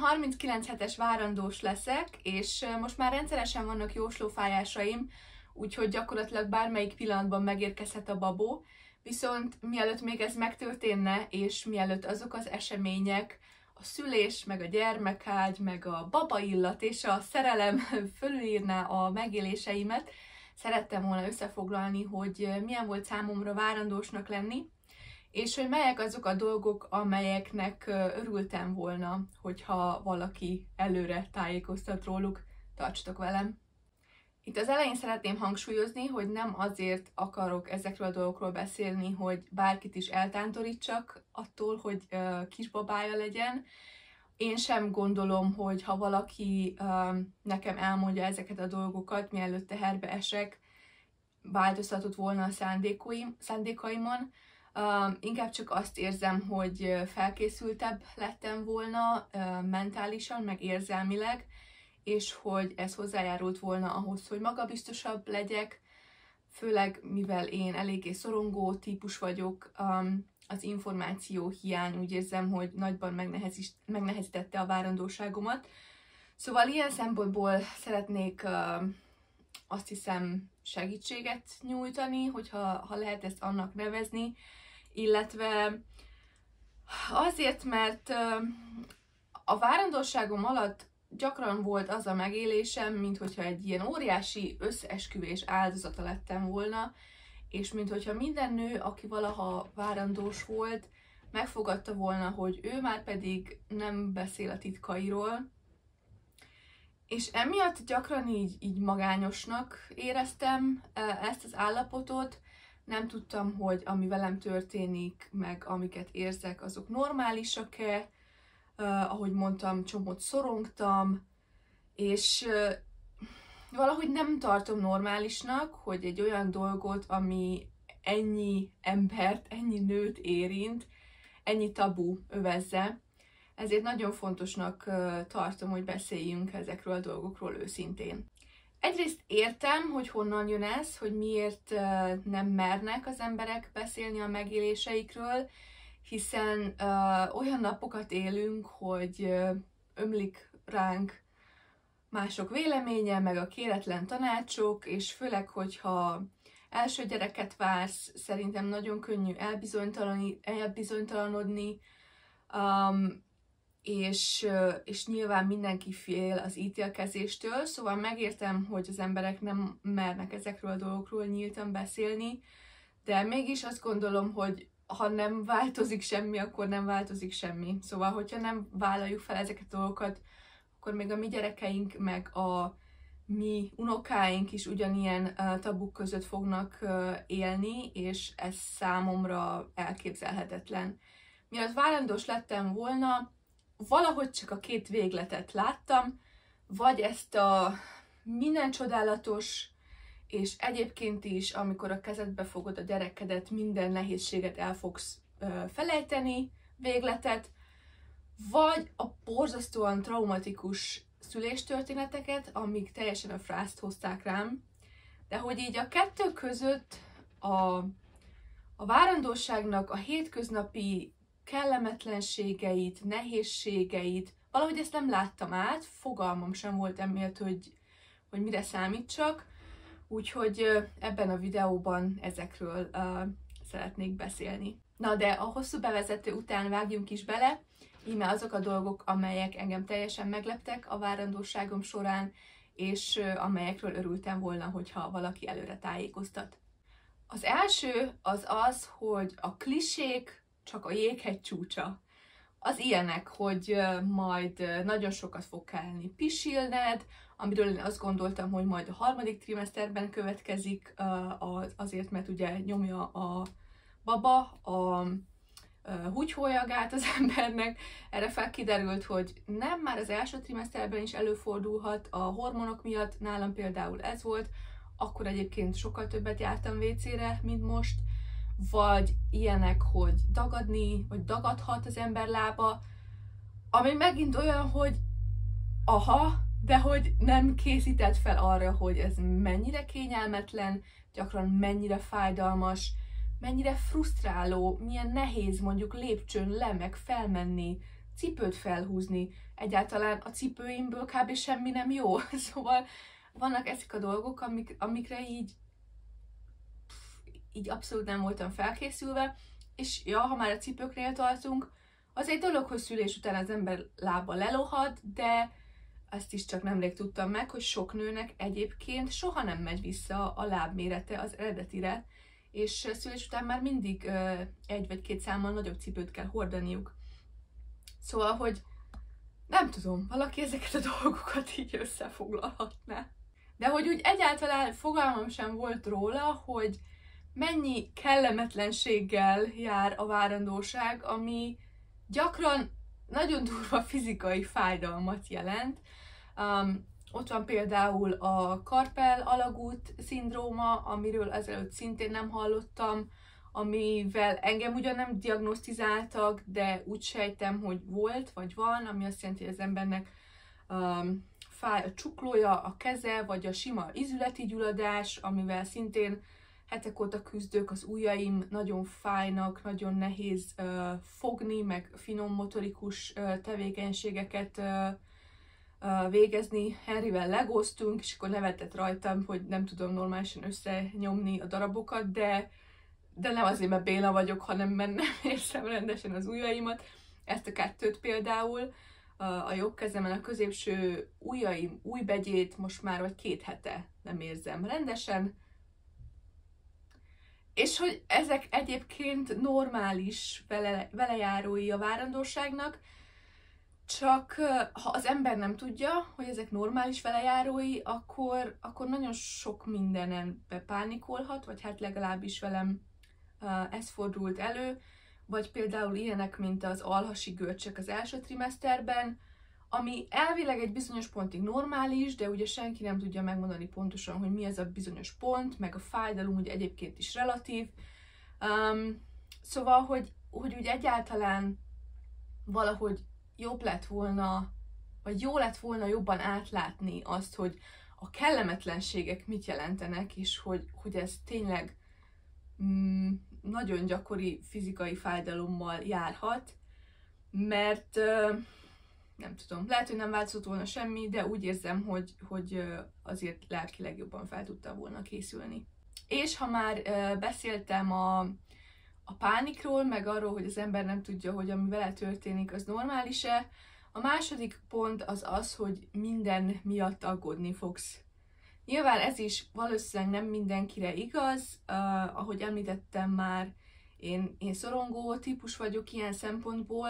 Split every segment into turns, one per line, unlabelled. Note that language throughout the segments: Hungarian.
39 hetes várandós leszek, és most már rendszeresen vannak jóslófájásaim, úgyhogy gyakorlatilag bármelyik pillanatban megérkezhet a babó. Viszont mielőtt még ez megtörténne, és mielőtt azok az események, a szülés, meg a gyermekágy, meg a baba illat és a szerelem fölülírná a megéléseimet, szerettem volna összefoglalni, hogy milyen volt számomra várandósnak lenni, és hogy melyek azok a dolgok, amelyeknek örültem volna, hogyha valaki előre tájékoztat róluk. Tartsatok velem! Itt az elején szeretném hangsúlyozni, hogy nem azért akarok ezekről a dolgokról beszélni, hogy bárkit is eltántorítsak attól, hogy kisbabája legyen. Én sem gondolom, hogy ha valaki nekem elmondja ezeket a dolgokat, mielőtt teherbe esek, változtatott volna a szándékaimon. Inkább csak azt érzem, hogy felkészültebb lettem volna mentálisan, meg érzelmileg, és hogy ez hozzájárult volna ahhoz, hogy magabiztosabb legyek, főleg mivel én eléggé szorongó típus vagyok, az információ hiány úgy érzem, hogy nagyban megnehezítette a várandóságomat. Szóval ilyen szempontból szeretnék azt hiszem segítséget nyújtani, hogyha lehet ezt annak nevezni, illetve azért, mert a várandóságom alatt gyakran volt az a megélésem, minthogyha egy ilyen óriási összeesküvés áldozata lettem volna, és minthogyha minden nő, aki valaha várandós volt, megfogadta volna, hogy ő már pedig nem beszél a titkairól, és emiatt gyakran így magányosnak éreztem ezt az állapotot, nem tudtam, hogy ami velem történik, meg amiket érzek, azok normálisak-e, ahogy mondtam, csomót szorongtam, és valahogy nem tartom normálisnak, hogy egy olyan dolgot, ami ennyi embert, ennyi nőt érint, ennyi tabu övezze. Ezért nagyon fontosnak tartom, hogy beszéljünk ezekről a dolgokról őszintén. Egyrészt értem, hogy honnan jön ez, hogy miért nem mernek az emberek beszélni a megéléseikről, hiszen olyan napokat élünk, hogy ömlik ránk mások véleménye, meg a kéretlen tanácsok, és főleg, hogyha első gyereket vársz, szerintem nagyon könnyű elbizonytalanodni, és nyilván mindenki fél az ítélkezéstől, szóval megértem, hogy az emberek nem mernek ezekről a dolgokról nyíltan beszélni, de mégis azt gondolom, hogy ha nem változik semmi, akkor nem változik semmi. Szóval, hogyha nem vállaljuk fel ezeket a dolgokat, akkor még a mi gyerekeink, meg a mi unokáink is ugyanilyen tabuk között fognak élni, és ez számomra elképzelhetetlen. Mielőtt várandós lettem volna, valahogy csak a két végletet láttam, vagy ezt a minden csodálatos, és egyébként is, amikor a kezedbe fogod a gyerekedet, minden nehézséget el fogsz felejteni végletet, vagy a borzasztóan traumatikus szüléstörténeteket, amik teljesen a frászt hozták rám, de hogy így a kettő között a várandóságnak a hétköznapi kellemetlenségeit, nehézségeit, valahogy ezt nem láttam át, fogalmam sem volt emiatt, hogy mire számítsak, úgyhogy ebben a videóban ezekről szeretnék beszélni. Na de a hosszú bevezető után vágjunk is bele, íme azok a dolgok, amelyek engem teljesen megleptek a várandóságom során, és amelyekről örültem volna, hogyha valaki előre tájékoztat. Az első az, hogy a klisék csak a jéghegy csúcsa. Az ilyenek, hogy majd nagyon sokat fog kelleni pisilned, amiről én azt gondoltam, hogy majd a harmadik trimeszterben következik, azért, mert ugye nyomja a baba a húgyhólyagát az embernek. Erre felkiderült, hogy nem, már az első trimeszterben is előfordulhat a hormonok miatt, nálam például ez volt, akkor egyébként sokkal többet jártam WC-re, mint most, vagy ilyenek, hogy dagadni, vagy dagadhat az ember lába, ami megint olyan, hogy aha, de hogy nem készített fel arra, hogy ez mennyire kényelmetlen, gyakran mennyire fájdalmas, mennyire frusztráló, milyen nehéz mondjuk lépcsőn le, meg felmenni, cipőt felhúzni, egyáltalán a cipőimből kb. Semmi nem jó. Szóval vannak ezek a dolgok, amikre így abszolút nem voltam felkészülve, és ja, ha már a cipőknél tartunk, az egy dolog, hogy szülés után az ember lába lelohad, de ezt is csak nemrég tudtam meg, hogy sok nőnek egyébként soha nem megy vissza a lábmérete az eredetire, és szülés után már mindig 1 vagy 2 számmal nagyobb cipőt kell hordaniuk. Szóval, hogy nem tudom, valaki ezeket a dolgokat így összefoglalhatná. De hogy úgy egyáltalán fogalmam sem volt róla, hogy mennyi kellemetlenséggel jár a várandóság, ami gyakran nagyon durva fizikai fájdalmat jelent. Ott van például a Karpel alagút szindróma, amiről ezelőtt szintén nem hallottam, amivel engem ugyan nem diagnosztizáltak, de úgy sejtem, hogy volt, vagy van, ami azt jelenti, hogy az embernek fáj a csuklója, a keze, vagy a sima izületi gyulladás, amivel szintén hetek óta küzdök, az ujjaim nagyon fájnak, nagyon nehéz fogni, meg finom motorikus tevékenységeket végezni. Henryvel legoztunk, és akkor nevetett rajtam, hogy nem tudom normálisan összenyomni a darabokat, de nem azért, mert béna vagyok, hanem mert nem érzem rendesen az ujjaimat. Ezt a 2-t például, a jobb kezemen a középső ujjaim ujjbegyét most már vagy 2 hete nem érzem rendesen. És hogy ezek egyébként normális velejárói a várandóságnak, csak ha az ember nem tudja, hogy ezek normális velejárói, akkor nagyon sok mindenen bepánikolhat, vagy hát legalábbis velem ez fordult elő, vagy például ilyenek, mint az alhasi görcsök az első trimeszterben, ami elvileg egy bizonyos pontig normális, de ugye senki nem tudja megmondani pontosan, hogy mi ez a bizonyos pont, meg a fájdalom ugye egyébként is relatív. Szóval, hogy úgy egyáltalán valahogy jobb lett volna, vagy jó lett volna jobban átlátni azt, hogy a kellemetlenségek mit jelentenek, és hogy ez tényleg nagyon gyakori fizikai fájdalommal járhat, mert nem tudom, lehet, hogy nem változott volna semmi, de úgy érzem, hogy azért lelkileg jobban fel tudtam volna készülni. És ha már beszéltem a pánikról, meg arról, hogy az ember nem tudja, hogy ami vele történik, az normális-e, a második pont az, hogy minden miatt aggódni fogsz. Nyilván ez is valószínűleg nem mindenkire igaz, ahogy említettem már, én szorongó típus vagyok ilyen szempontból,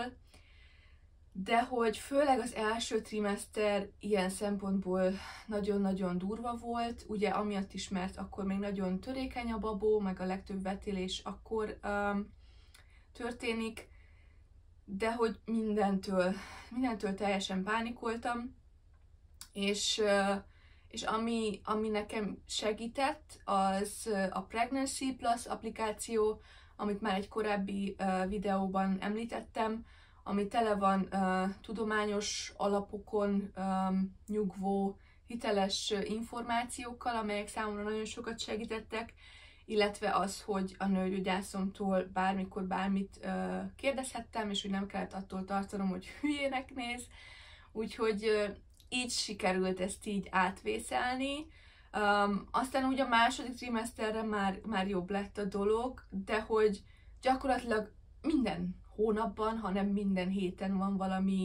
de hogy főleg az első trimester ilyen szempontból nagyon-nagyon durva volt, ugye amiatt is, mert akkor még nagyon törékeny a babó, meg a legtöbb vetélés akkor történik, de hogy mindentől teljesen pánikoltam, és ami nekem segített, az a Pregnancy Plus applikáció, amit már egy korábbi videóban említettem, ami tele van tudományos alapokon nyugvó, hiteles információkkal, amelyek számomra nagyon sokat segítettek, illetve az, hogy a nőgyógyászomtól bármikor bármit kérdezhettem, és hogy nem kellett attól tartanom, hogy hülyének néz. Úgyhogy így sikerült ezt így átvészelni. Aztán ugye a második trimeszterre már jobb lett a dolog, de hogy gyakorlatilag minden hónapban, hanem minden héten van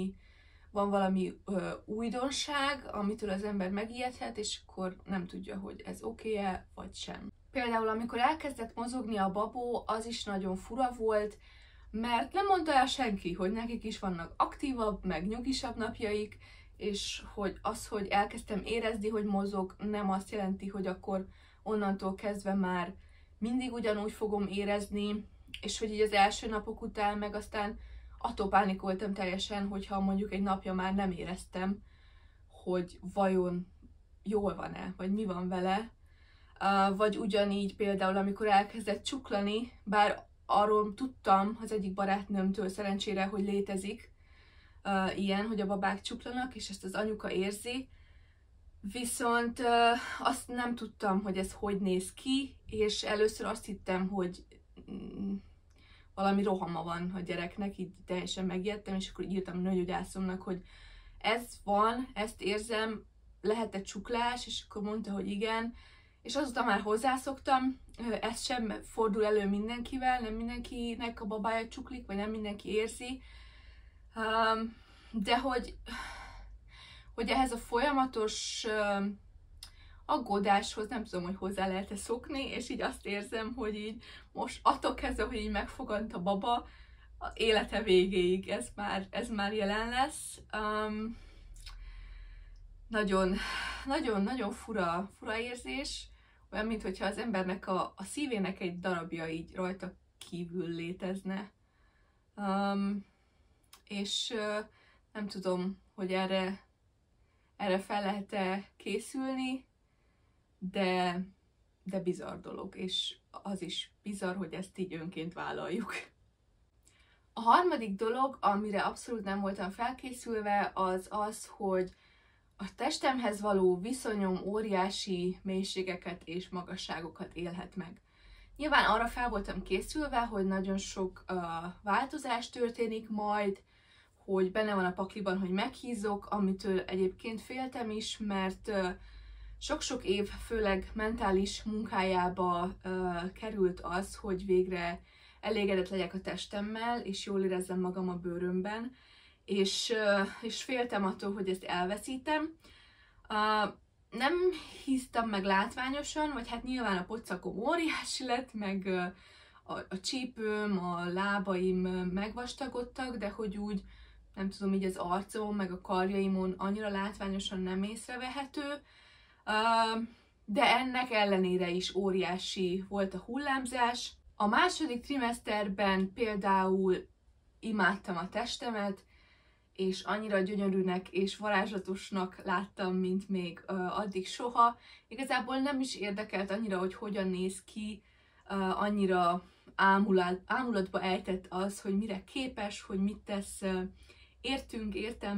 valami újdonság, amitől az ember megijedhet, és akkor nem tudja, hogy ez oké-e, vagy sem. Például amikor elkezdett mozogni a babó, az is nagyon fura volt, mert nem mondta el senki, hogy nekik is vannak aktívabb, meg nyugisabb napjaik, és hogy elkezdtem érezni, hogy mozog, nem azt jelenti, hogy akkor onnantól kezdve már mindig ugyanúgy fogom érezni, és hogy így az első napok után meg aztán attól pánikoltam teljesen, hogyha mondjuk egy napja már nem éreztem, hogy vajon jól van-e, vagy mi van vele. Vagy ugyanígy például, amikor elkezdett csuklani, bár arról tudtam az egyik barátnőmtől szerencsére, hogy létezik ilyen, hogy a babák csuklanak, és ezt az anyuka érzi, viszont azt nem tudtam, hogy ez hogy néz ki, és először azt hittem, hogy valami rohama van a gyereknek, így teljesen megijedtem, és akkor írtam a nőgyógyászomnak, hogy ez van, ezt érzem, lehet egy csuklás, és akkor mondta, hogy igen, és azóta már hozzászoktam, ez sem fordul elő mindenkivel, nem mindenkinek a babája csuklik, vagy nem mindenki érzi, de hogy ehhez a folyamatos aggódáshoz nem tudom, hogy hozzá lehet-e szokni, és így azt érzem, hogy így most attól kezdve, hogy így megfogant a baba, a élete végéig ez már jelen lesz. Nagyon fura érzés, olyan, mintha az embernek a szívének egy darabja így rajta kívül létezne. És nem tudom, hogy erre fel lehet-e készülni, de bizarr dolog, és az is bizarr, hogy ezt így önként vállaljuk. A harmadik dolog, amire abszolút nem voltam felkészülve, az, hogy a testemhez való viszonyom óriási mélységeket és magasságokat élhet meg. Nyilván arra fel voltam készülve, hogy nagyon sok változás történik majd, hogy benne van a pakliban, hogy meghízok, amitől egyébként féltem is, mert sok-sok év, főleg mentális munkájába került az, hogy végre elégedett legyek a testemmel, és jól érezzem magam a bőrömben, és féltem attól, hogy ezt elveszítem. Nem hisztam meg látványosan, vagy hát nyilván a pocakom óriási lett, meg a csípőm, a lábaim megvastagodtak, de hogy úgy, nem tudom, így az arcom, meg a karjaimon annyira látványosan nem észrevehető, de ennek ellenére is óriási volt a hullámzás. A második trimeszterben például imádtam a testemet, és annyira gyönyörűnek és varázslatosnak láttam, mint még addig soha. Igazából nem is érdekelt annyira, hogy hogyan néz ki, annyira ámulatba ejtett az, hogy mire képes, hogy mit tesz értem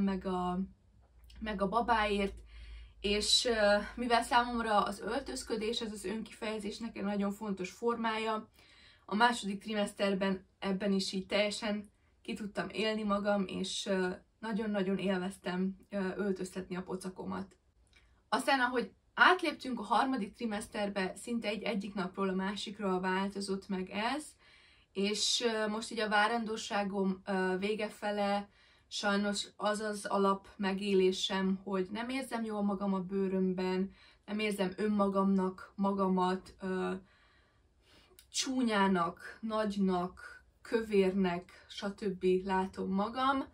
meg a babáért, és mivel számomra az öltözködés, ez az önkifejezésnek egy nagyon fontos formája, a második trimeszterben ebben is így teljesen ki tudtam élni magam, és nagyon-nagyon élveztem öltöztetni a pocakomat. Aztán, ahogy átléptünk a harmadik trimeszterbe, szinte egyik napról a másikra változott meg ez, és most így a várandóságom vége fele sajnos az alap megélésem, hogy nem érzem jól magam a bőrömben, nem érzem önmagamnak magamat, csúnyának, nagynak, kövérnek, stb. Látom magam,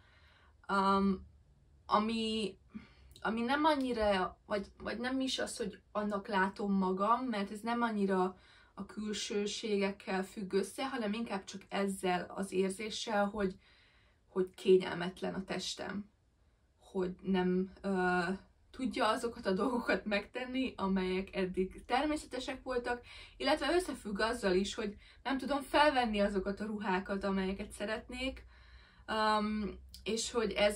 ami nem annyira, vagy nem is az, hogy annak látom magam, mert ez nem annyira a külsőségekkel függ össze, hanem inkább csak ezzel az érzéssel, hogy kényelmetlen a testem, hogy nem tudja azokat a dolgokat megtenni, amelyek eddig természetesek voltak, illetve összefügg azzal is, hogy nem tudom felvenni azokat a ruhákat, amelyeket szeretnék, és hogy ez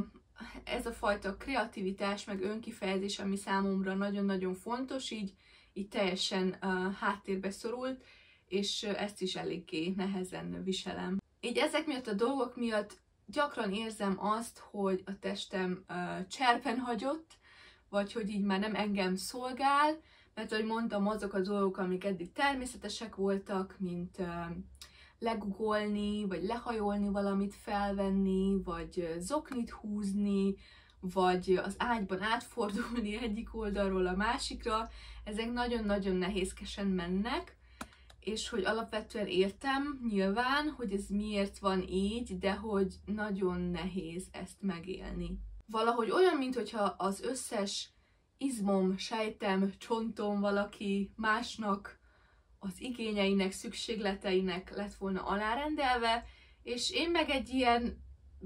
a fajta kreativitás, meg önkifejezés, ami számomra nagyon-nagyon fontos, így teljesen háttérbe szorult, és ezt is eléggé nehezen viselem. Így ezek miatt a dolgok miatt gyakran érzem azt, hogy a testem cserpen hagyott, vagy hogy így már nem engem szolgál, mert ahogy mondtam, azok a dolgok, amik eddig természetesek voltak, mint legugolni, vagy lehajolni valamit felvenni, vagy zoknit húzni, vagy az ágyban átfordulni egyik oldalról a másikra, ezek nagyon-nagyon nehézkesen mennek, és hogy alapvetően értem nyilván, hogy ez miért van így, de hogy nagyon nehéz ezt megélni. Valahogy olyan, mintha az összes izmom, sejtem, csontom valaki másnak az igényeinek, szükségleteinek lett volna alárendelve, és én meg egy ilyen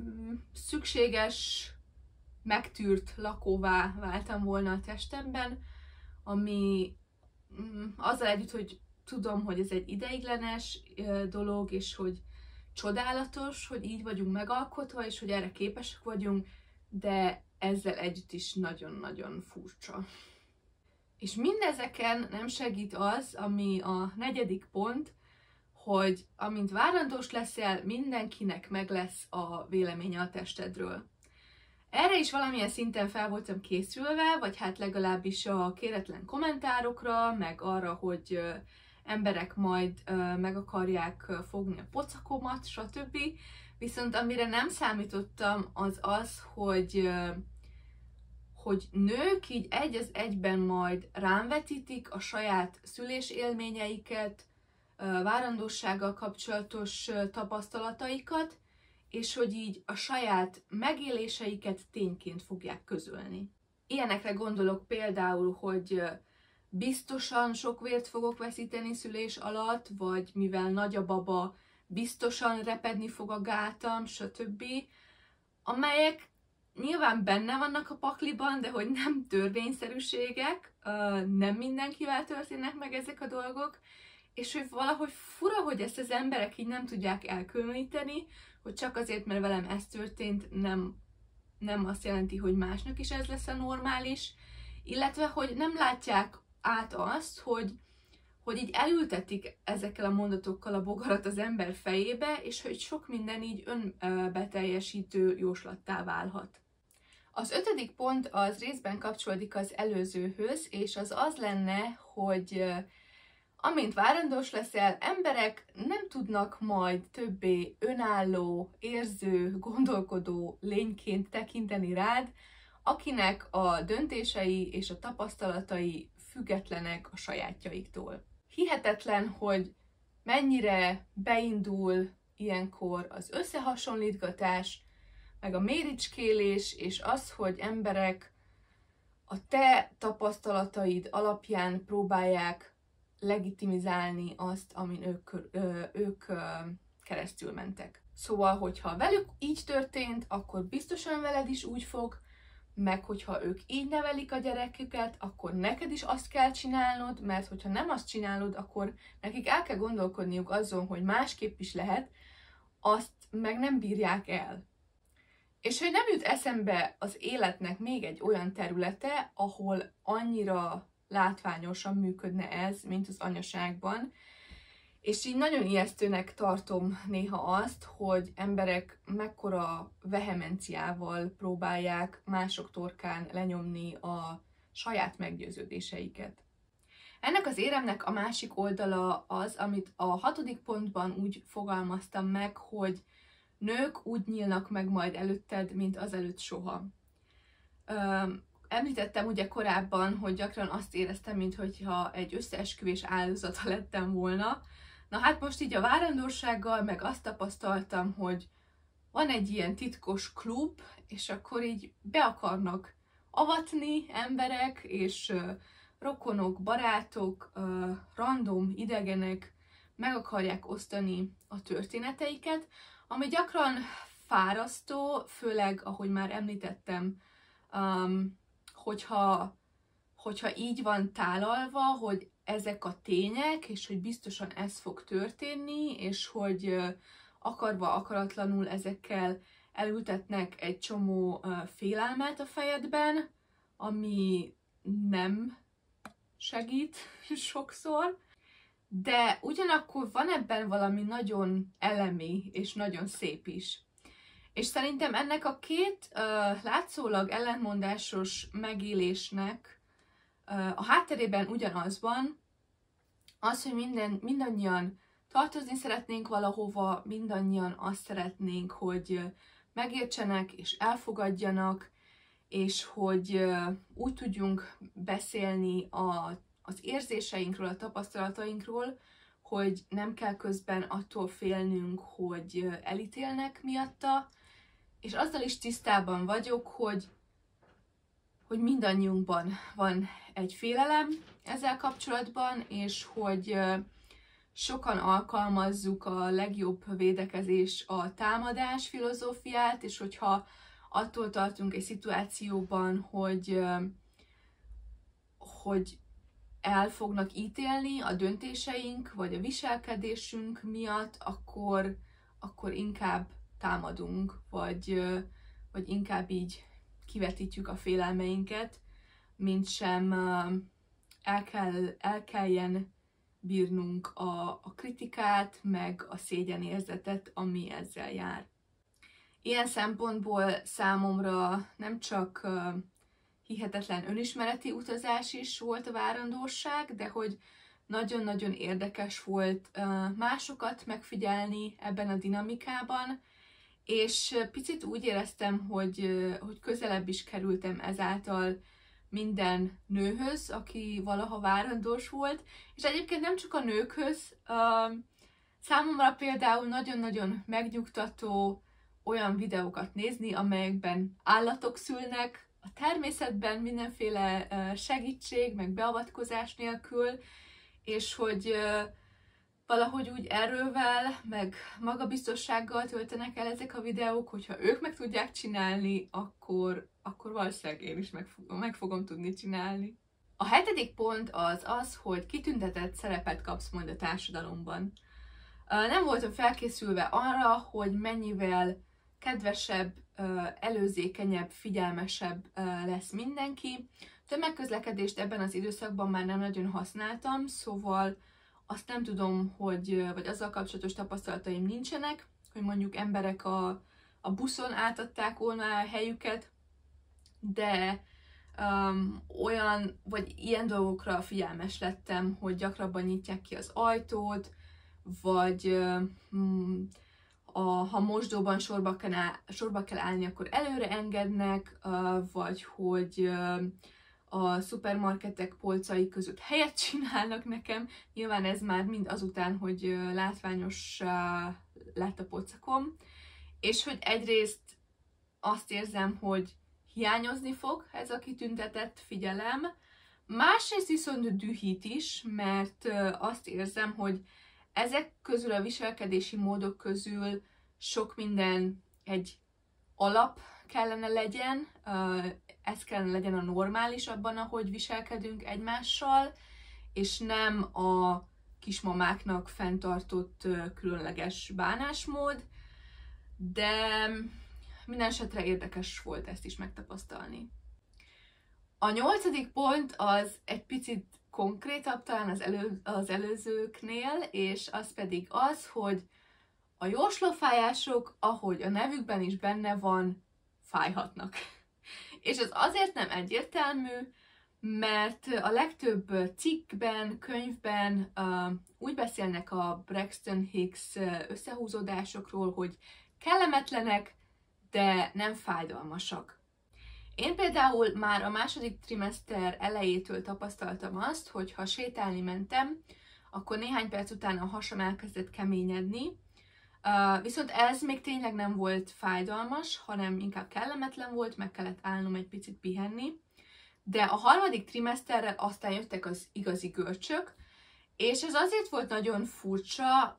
szükséges, megtűrt lakóvá váltam volna a testemben, ami azzal együtt, hogy tudom, hogy ez egy ideiglenes dolog, és hogy csodálatos, hogy így vagyunk megalkotva, és hogy erre képesek vagyunk, de ezzel együtt is nagyon-nagyon furcsa. És mindezeken nem segít az, ami a negyedik pont, hogy amint várandós leszel, mindenkinek meg lesz a véleménye a testedről. Erre is valamilyen szinten fel voltam készülve, vagy hát legalábbis a kéretlen kommentárokra, meg arra, hogy emberek majd meg akarják fogni a pocakomat, stb. Viszont amire nem számítottam, az az, hogy nők így egy az egyben majd rám vetítik a saját szülésélményeiket, várandóssággal kapcsolatos tapasztalataikat, és hogy így a saját megéléseiket tényként fogják közölni. Ilyenekre gondolok például, hogy biztosan sok vért fogok veszíteni szülés alatt, vagy mivel nagy a baba, biztosan repedni fog a gátam, stb. Amelyek nyilván benne vannak a pakliban, de hogy nem törvényszerűségek, nem mindenkivel történnek meg ezek a dolgok, és hogy valahogy fura, hogy ezt az emberek így nem tudják elkülöníteni, hogy csak azért, mert velem ez történt, nem azt jelenti, hogy másnak is ez lesz a normális, illetve, hogy nem látják át azt, hogy így elültetik ezekkel a mondatokkal a bogarat az ember fejébe, és hogy sok minden így önbeteljesítő jóslattá válhat. Az 5. pont az részben kapcsolódik az előzőhöz, és az lenne, hogy amint várandós leszel, emberek nem tudnak majd többé önálló, érző, gondolkodó lényként tekinteni rád, akinek a döntései és a tapasztalatai függetlenek a sajátjaiktól. Hihetetlen, hogy mennyire beindul ilyenkor az összehasonlítgatás, meg a méricskélés, és az, hogy emberek a te tapasztalataid alapján próbálják legitimizálni azt, amin ők keresztül mentek. Szóval, hogyha velük így történt, akkor biztosan veled is úgy fog, meg hogyha ők így nevelik a gyereküket, akkor neked is azt kell csinálnod, mert hogyha nem azt csinálod, akkor nekik el kell gondolkodniuk azon, hogy másképp is lehet, azt meg nem bírják el. És hogy nem jut eszembe az életnek még egy olyan területe, ahol annyira látványosan működne ez, mint az anyaságban, és így nagyon ijesztőnek tartom néha azt, hogy emberek mekkora vehemenciával próbálják mások torkán lenyomni a saját meggyőződéseiket. Ennek az éremnek a másik oldala az, amit a 6. pontban úgy fogalmaztam meg, hogy nők úgy nyílnak meg majd előtted, mint azelőtt soha. Említettem ugye korábban, hogy gyakran azt éreztem, mintha egy összeesküvés áldozata lettem volna. Na hát most így a várandósággal meg azt tapasztaltam, hogy van egy ilyen titkos klub, és akkor így be akarnak avatni emberek, és rokonok, barátok, random idegenek meg akarják osztani a történeteiket, ami gyakran fárasztó, főleg, ahogy már említettem, hogyha így van tálalva, hogy ezek a tények, és hogy biztosan ez fog történni, és hogy akarva, akaratlanul ezekkel elültetnek egy csomó félelmet a fejedben, ami nem segít sokszor, de ugyanakkor van ebben valami nagyon elemi és nagyon szép is. És szerintem ennek a két látszólag ellentmondásos megélésnek a hátterében ugyanaz van, az, hogy mindannyian tartozni szeretnénk valahova, mindannyian azt szeretnénk, hogy megértsenek és elfogadjanak, és hogy úgy tudjunk beszélni az érzéseinkről, a tapasztalatainkról, hogy nem kell közben attól félnünk, hogy elítélnek miatta, és azzal is tisztában vagyok, hogy mindannyiunkban van egy félelem ezzel kapcsolatban, és hogy sokan alkalmazzuk a legjobb védekezés a támadás filozófiát, és hogyha attól tartunk egy szituációban, hogy el fognak ítélni a döntéseink, vagy a viselkedésünk miatt, akkor inkább támadunk, vagy inkább így kivetítjük a félelmeinket, mint sem el kelljen bírnunk a kritikát, meg a szégyenérzetet, ami ezzel jár. Ilyen szempontból számomra nem csak hihetetlen önismereti utazás is volt a várandóság, de hogy nagyon-nagyon érdekes volt másokat megfigyelni ebben a dinamikában, és picit úgy éreztem, hogy közelebb is kerültem ezáltal minden nőhöz, aki valaha várandós volt, és egyébként nem csak a nőkhöz, számomra például nagyon-nagyon megnyugtató olyan videókat nézni, amelyekben állatok szülnek a természetben mindenféle segítség, meg beavatkozás nélkül, és hogy valahogy úgy erővel, meg magabiztossággal töltenek el ezek a videók, hogyha ők meg tudják csinálni, akkor valószínűleg én is meg fogom tudni csinálni. A 7. pont az, hogy kitüntetett szerepet kapsz majd a társadalomban. Nem voltam felkészülve arra, hogy mennyivel kedvesebb, előzékenyebb, figyelmesebb lesz mindenki. Tömegközlekedést ebben az időszakban már nem nagyon használtam, szóval azt nem tudom, vagy azzal kapcsolatos tapasztalataim nincsenek, hogy mondjuk emberek a buszon átadták volna a helyüket, de olyan, vagy ilyen dolgokra figyelmes lettem, hogy gyakrabban nyitják ki az ajtót, vagy ha mosdóban sorba kell állni, akkor előre engednek, vagy hogy a szupermarketek polcai között helyet csinálnak nekem. Nyilván ez már mind azután, hogy látványos lett a pocakom. És hogy egyrészt azt érzem, hogy hiányozni fog ez a kitüntetett figyelem. Másrészt viszont dühít is, mert azt érzem, hogy ezek közül a viselkedési módok közül sok minden egy alap kellene legyen, ez kellene legyen a normális abban, ahogy viselkedünk egymással, és nem a kismamáknak fenntartott különleges bánásmód, de minden esetre érdekes volt ezt is megtapasztalni. A 8. pont az egy picit konkrétabb talán az előzőknél, és az pedig az, hogy a jóslófájások, ahogy a nevükben is benne van, fájhatnak. És ez azért nem egyértelmű, mert a legtöbb cikkben, könyvben úgy beszélnek a Braxton Hicks összehúzódásokról, hogy kellemetlenek, de nem fájdalmasak. Én például már a 2. trimester elejétől tapasztaltam azt, hogy ha sétálni mentem, akkor néhány perc után a hasam elkezdett keményedni, viszont ez még tényleg nem volt fájdalmas, hanem inkább kellemetlen volt, meg kellett állnom egy picit pihenni. De a 3. trimesterrel aztán jöttek az igazi görcsök, és ez azért volt nagyon furcsa,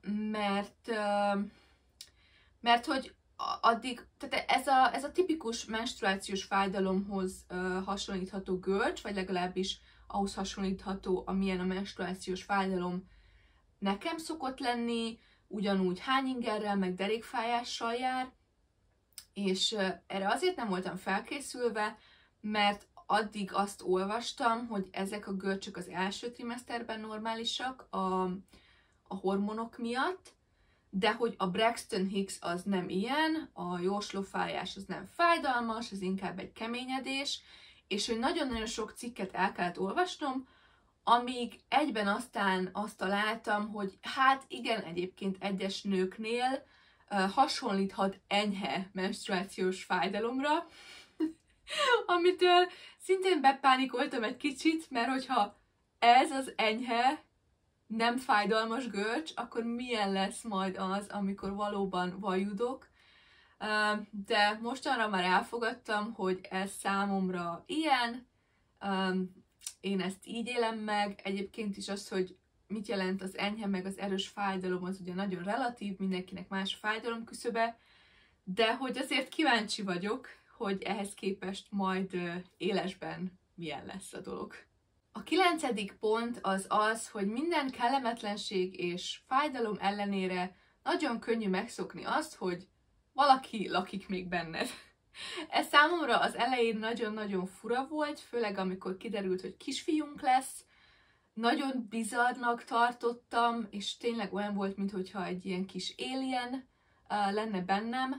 mert hogy addig, tehát ez a tipikus menstruációs fájdalomhoz hasonlítható görcs, vagy legalábbis ahhoz hasonlítható, amilyen a menstruációs fájdalom nekem szokott lenni, ugyanúgy hányingerrel, meg derékfájással jár, és erre azért nem voltam felkészülve, mert addig azt olvastam, hogy ezek a görcsök az első trimeszterben normálisak a hormonok miatt, de hogy a Braxton Hicks az nem ilyen, a jóslófájás az nem fájdalmas, az inkább egy keményedés, és hogy nagyon-nagyon sok cikket el kellett olvasnom, amíg egyben aztán azt találtam, hogy hát igen, egyébként egyes nőknél hasonlíthat enyhe menstruációs fájdalomra, amitől szintén bepánikoltam egy kicsit, mert hogyha ez az enyhe, nem fájdalmas görcs, akkor milyen lesz majd az, amikor valóban vajudok. De mostanra már elfogadtam, hogy ez számomra ilyen, én ezt így élem meg. Egyébként is az, hogy mit jelent az enyhe meg az erős fájdalom, az ugye nagyon relatív, mindenkinek más fájdalom küszöbe, de hogy azért kíváncsi vagyok, hogy ehhez képest majd élesben milyen lesz a dolog. A 9. pont az, hogy minden kellemetlenség és fájdalom ellenére nagyon könnyű megszokni azt, hogy valaki lakik még benned. Ez számomra az elején nagyon-nagyon fura volt, főleg amikor kiderült, hogy kisfiunk lesz. Nagyon bizarrnak tartottam, és tényleg olyan volt, mintha egy ilyen kis alien lenne bennem,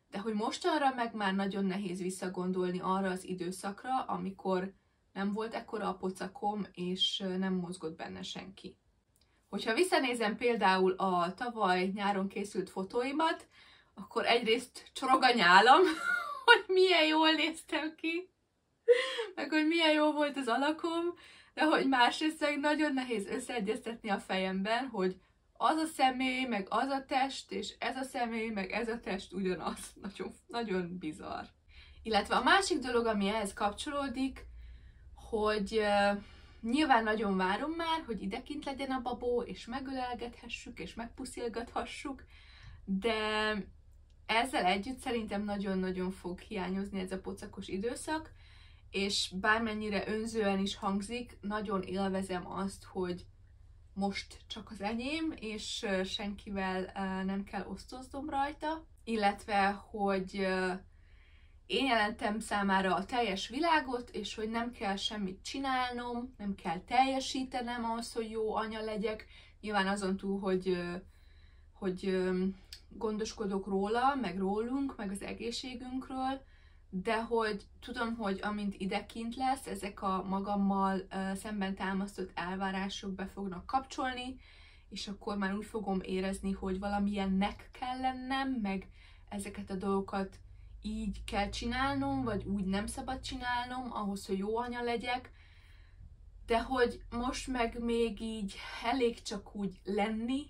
De hogy mostanra meg már nagyon nehéz visszagondolni arra az időszakra, amikor nem volt ekkora a pocakom, és nem mozgott benne senki. Hogyha visszanézem például a tavaly nyáron készült fotóimat, akkor egyrészt csorog a nyálam, hogy milyen jól néztem ki, meg hogy milyen jó volt az alakom, de hogy másrészt meg nagyon nehéz összeegyeztetni a fejemben, hogy az a személy, meg az a test, és ez a személy, meg ez a test ugyanaz. Nagyon, nagyon bizarr. Illetve a másik dolog, ami ehhez kapcsolódik, hogy nyilván nagyon várom már, hogy idekint legyen a babó, és megölelgethessük, és megpuszilgathassuk, de ezzel együtt szerintem nagyon-nagyon fog hiányozni ez a pocakos időszak, és bármennyire önzően is hangzik, nagyon élvezem azt, hogy most csak az enyém, és senkivel nem kell osztoznom rajta, illetve, hogy én jelentem számára a teljes világot, és hogy nem kell semmit csinálnom, nem kell teljesítenem ahhoz, hogy jó anya legyek. Nyilván azon túl, hogy gondoskodok róla, meg rólunk, meg az egészségünkről, de hogy tudom, hogy amint idekint lesz, ezek a magammal szemben támasztott elvárások be fognak kapcsolni, és akkor már úgy fogom érezni, hogy valamilyennek kell lennem, meg ezeket a dolgokat így kell csinálnom, vagy úgy nem szabad csinálnom, ahhoz, hogy jó anya legyek, de hogy most meg még így elég csak úgy lenni,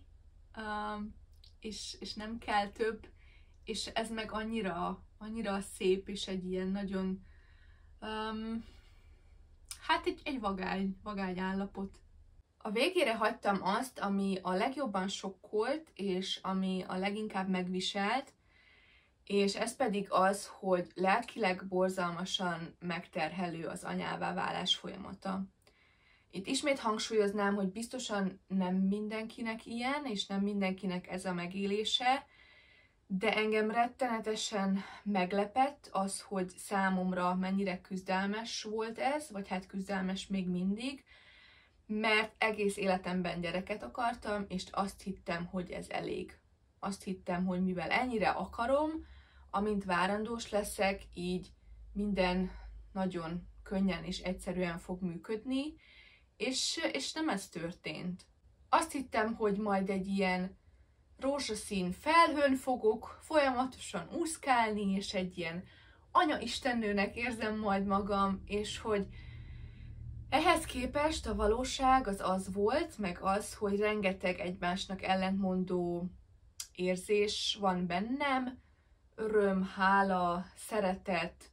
és nem kell több, és ez meg annyira szép, és egy ilyen nagyon, hát egy vagány állapot. A végére hagytam azt, ami a legjobban sokkolt, és ami a leginkább megviselt, és ez pedig az, hogy lelkileg borzalmasan megterhelő az anyává válás folyamata. Itt ismét hangsúlyoznám, hogy biztosan nem mindenkinek ilyen, és nem mindenkinek ez a megélése, de engem rettenetesen meglepett az, hogy számomra mennyire küzdelmes volt ez, vagy hát küzdelmes még mindig, mert egész életemben gyereket akartam, és azt hittem, hogy ez elég. Azt hittem, hogy mivel ennyire akarom, amint várandós leszek, így minden nagyon könnyen és egyszerűen fog működni, és nem ez történt. Azt hittem, hogy majd egy ilyen rózsaszín felhőn fogok folyamatosan úszkálni, és egy ilyen anyaistennőnek érzem majd magam, és hogy ehhez képest a valóság az volt, meg az, hogy rengeteg egymásnak ellentmondó érzés van bennem, öröm, hála, szeretet,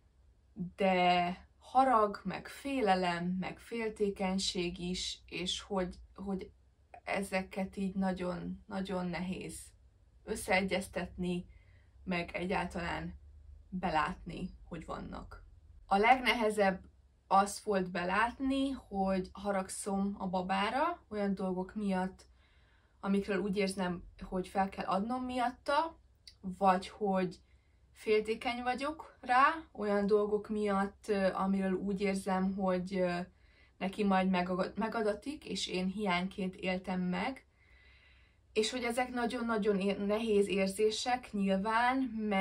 de harag, meg félelem, meg féltékenység is, és hogy ezeket így nagyon nehéz összeegyeztetni, meg egyáltalán belátni, hogy vannak. A legnehezebb az volt belátni, hogy haragszom a babára olyan dolgok miatt, amikről úgy érzem, hogy fel kell adnom miatta, vagy hogy féltékeny vagyok rá olyan dolgok miatt, amiről úgy érzem, hogy neki majd megadatik, és én hiányként éltem meg. És hogy ezek nagyon-nagyon nehéz érzések nyilván,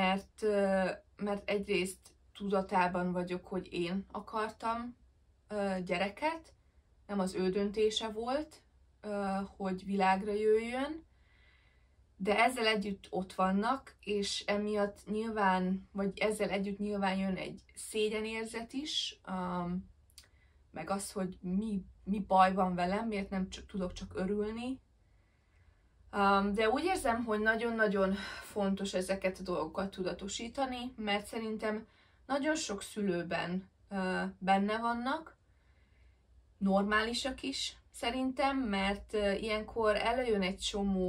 mert egyrészt tudatában vagyok, hogy én akartam gyereket, nem az ő döntése volt, hogy világra jöjjön, de ezzel együtt ott vannak, és emiatt nyilván, vagy ezzel együtt nyilván jön egy szégyenérzet is, meg az, hogy mi baj van velem, miért nem tudok csak örülni. De úgy érzem, hogy nagyon-nagyon fontos ezeket a dolgokat tudatosítani, mert szerintem nagyon sok szülőben benne vannak, normálisak is szerintem, mert ilyenkor előjön egy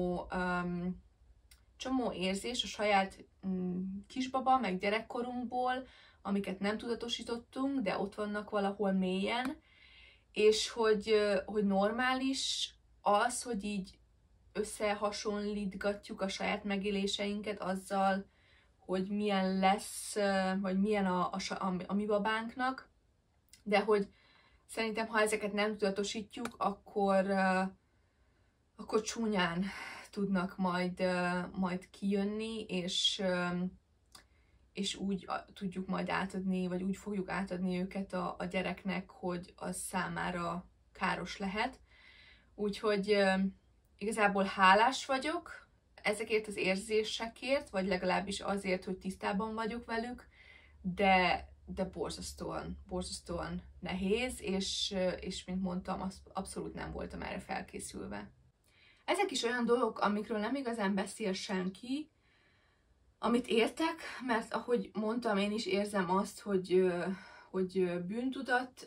csomó érzés a saját kisbaba, meg gyerekkorunkból, amiket nem tudatosítottunk, de ott vannak valahol mélyen, és hogy normális az, hogy így összehasonlítgatjuk a saját megéléseinket azzal, hogy milyen lesz, vagy milyen a mi babánknak, de hogy szerintem, ha ezeket nem tudatosítjuk, akkor csúnyán tudnak majd kijönni, és és úgy tudjuk majd átadni, vagy úgy fogjuk átadni őket a gyereknek, hogy az számára káros lehet. Úgyhogy igazából hálás vagyok ezekért az érzésekért, vagy legalábbis azért, hogy tisztában vagyok velük, de borzasztóan nehéz, és mint mondtam, abszolút nem voltam erre felkészülve. Ezek is olyan dolgok, amikről nem igazán beszél senki, amit értek, mert ahogy mondtam, én is érzem azt, hogy bűntudat,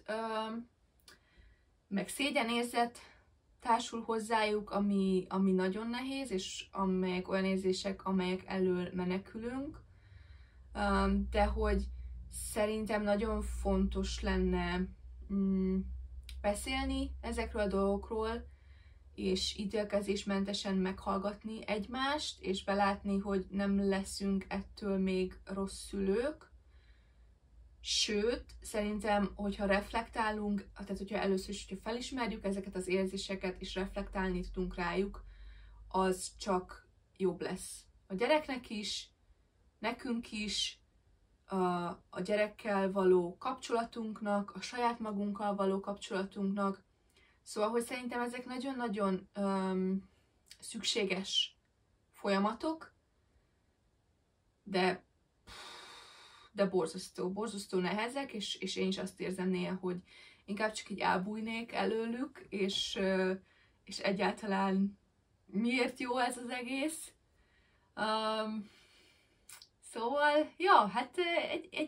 meg szégyenérzet társul hozzájuk, ami nagyon nehéz, és amelyek olyan érzések, amelyek elől menekülünk, de hogy szerintem nagyon fontos lenne beszélni ezekről a dolgokról, és ítélkezésmentesen meghallgatni egymást, és belátni, hogy nem leszünk ettől még rossz szülők. Sőt, szerintem, hogyha reflektálunk, tehát hogyha először is, hogyha felismerjük ezeket az érzéseket, és reflektálni tudunk rájuk, az csak jobb lesz. A gyereknek is, nekünk is, a gyerekkel való kapcsolatunknak, a saját magunkkal való kapcsolatunknak. Szóval, hogy szerintem ezek nagyon-nagyon szükséges folyamatok, de borzasztó nehezek, és én is azt érzem néha, hogy inkább csak így elbújnék előlük, és egyáltalán miért jó ez az egész. Szóval, ja, hát egy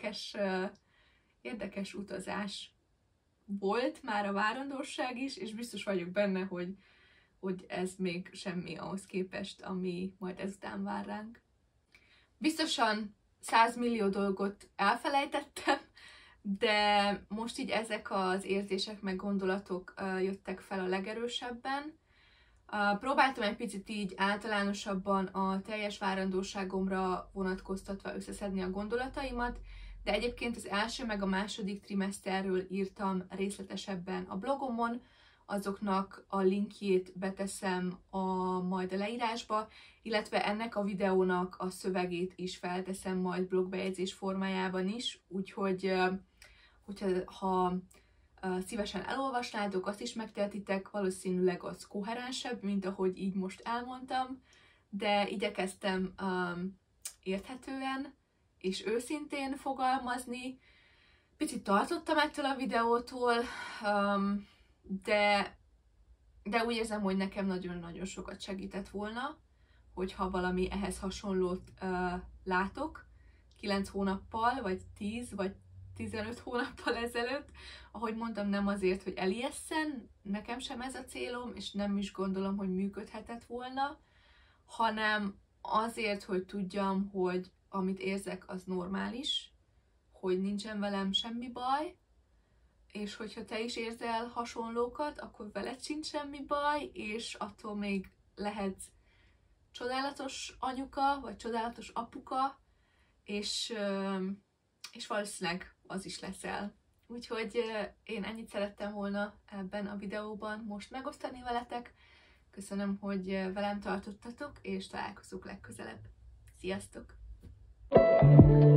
érdekes utazás volt már a várandóság is, és biztos vagyok benne, hogy ez még semmi ahhoz képest, ami majd ezután vár ránk. Biztosan 100 millió dolgot elfelejtettem, de most így ezek az érzések meg gondolatok jöttek fel a legerősebben. Próbáltam egy picit így általánosabban a teljes várandóságomra vonatkoztatva összeszedni a gondolataimat, de egyébként az első meg a második trimeszterről írtam részletesebben a blogomon, azoknak a linkjét beteszem majd a leírásba, illetve ennek a videónak a szövegét is felteszem majd blogbejegyzés formájában is, úgyhogy ha szívesen elolvasnátok, azt is megtehetitek, valószínűleg az koherensebb, mint ahogy így most elmondtam, de igyekeztem érthetően és őszintén fogalmazni. Picit tartottam ettől a videótól, de úgy érzem, hogy nekem nagyon-nagyon sokat segített volna, hogyha valami ehhez hasonlót látok 9 hónappal, vagy 10, vagy 15 hónappal ezelőtt. Ahogy mondtam, nem azért, hogy elijesszen, nekem sem ez a célom, és nem is gondolom, hogy működhetett volna, hanem azért, hogy tudjam, hogy amit érzek, az normális, hogy nincsen velem semmi baj, és hogyha te is érzel hasonlókat, akkor veled sincs semmi baj, és attól még lehetsz csodálatos anyuka, vagy csodálatos apuka, és valószínűleg az is leszel. Úgyhogy én ennyit szerettem volna ebben a videóban most megosztani veletek. Köszönöm, hogy velem tartottatok, és találkozunk legközelebb. Sziasztok!